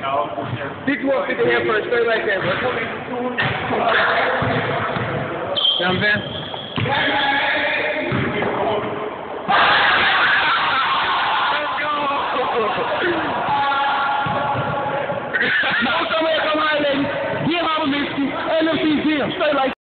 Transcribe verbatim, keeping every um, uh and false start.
Big more fit here first, straight like that, bro. You know what I'm saying? Let's go! Come on, come on, ladies. Give our Misty. L M C Gym. Straight like